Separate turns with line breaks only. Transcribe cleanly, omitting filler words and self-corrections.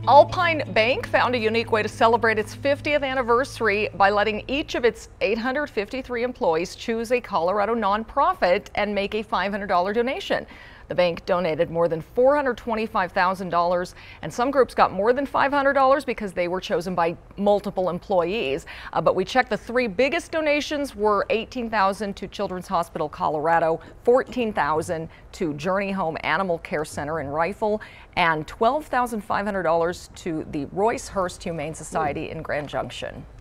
Alpine Bank found a unique way to celebrate its 50th anniversary by letting each of its 853 employees choose a Colorado nonprofit and make a $500 donation. The bank donated more than $425,000, and some groups got more than $500 because they were chosen by multiple employees. But we checked, the three biggest donations were $18,000 to Children's Hospital Colorado, $14,000 to Journey Home Animal Care Center in Rifle, and $12,500 to the Roice-Hurst Humane Society in Grand Junction.